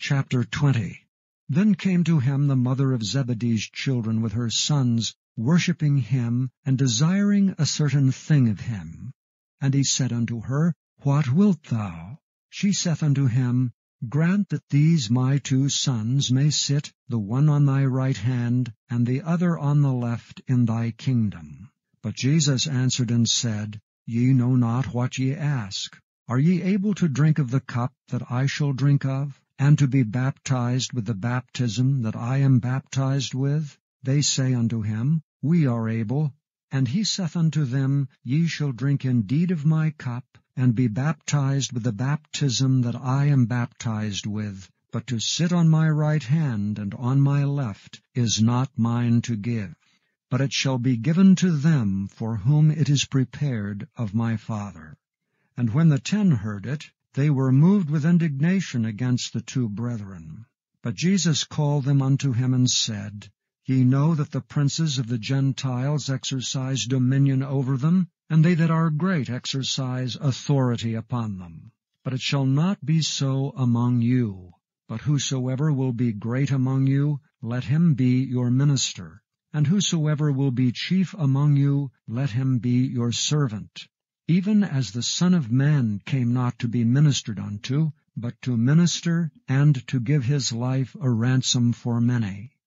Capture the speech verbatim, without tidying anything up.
Chapter twenty. Then came to him the mother of Zebedee's children with her sons, worshipping him, and desiring a certain thing of him. And he said unto her, What wilt thou? She saith unto him, Grant that these my two sons may sit, the one on thy right hand, and the other on the left, in thy kingdom. But Jesus answered and said, Ye know not what ye ask. Are ye able to drink of the cup that I shall drink of, and to be baptized with the baptism that I am baptized with? They say unto him, We are able. And he saith unto them, Ye shall drink indeed of my cup, and be baptized with the baptism that I am baptized with. But to sit on my right hand and on my left is not mine to give, but it shall be given to them for whom it is prepared of my Father. And when the ten heard it, they were moved with indignation against the two brethren. But Jesus called them unto him and said, Ye know that the princes of the Gentiles exercise dominion over them, and they that are great exercise authority upon them. But it shall not be so among you. But whosoever will be great among you, let him be your minister. And whosoever will be chief among you, let him be your servant. Even as the Son of Man came not to be ministered unto, but to minister, and to give his life a ransom for many.